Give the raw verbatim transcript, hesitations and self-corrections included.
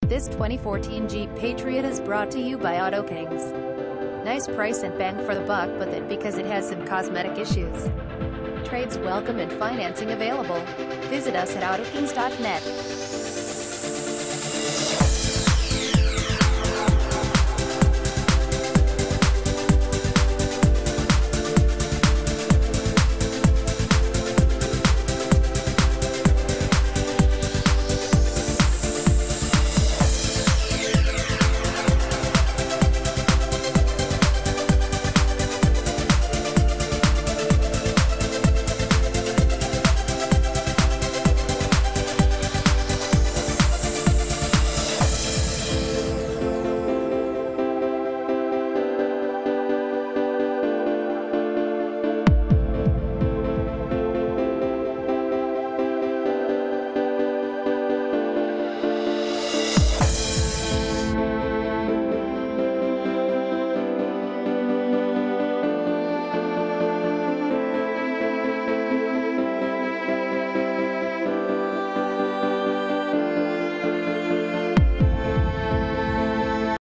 This twenty fourteen Jeep Patriot is brought to you by Auto Kings. Nice price and bang for the buck, but that because it has some cosmetic issues. Trades welcome and financing available. Visit us at auto kings dot net.